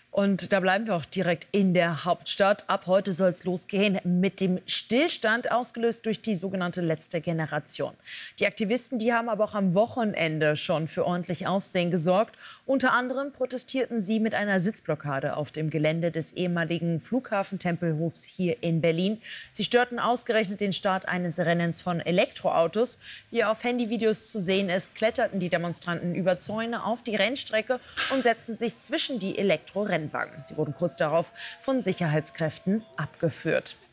Und da bleiben wir auch direkt in der Hauptstadt. Ab heute soll es losgehen mit dem Stillstand, ausgelöst durch die sogenannte letzte Generation. Die Aktivisten, die haben aber auch am Wochenende schon für ordentlich Aufsehen gesorgt. Unter anderem protestierten sie mit einer Sitzblockade auf dem Gelände des ehemaligen Flughafen-Tempelhofs hier in Berlin. Sie störten ausgerechnet den Start eines Rennens von Elektroautos. Wie auf Handyvideos zu sehen ist, kletterten die Demonstranten über Zäune auf die Rennstrecke und setzten sich zwischen die Elektrorennwagen. Sie wurden kurz darauf von Sicherheitskräften abgeführt.